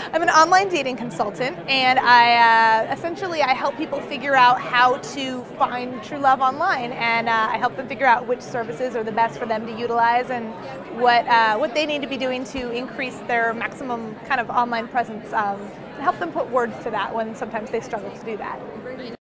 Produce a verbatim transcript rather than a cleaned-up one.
I'm an online dating consultant, and I uh, essentially I help people figure out how to find true love online, and uh, I help them figure out which services are the best for them to utilize and what uh, what they need to be doing to increase their maximum kind of online presence, um, and help them put words to that when sometimes they struggle to do that.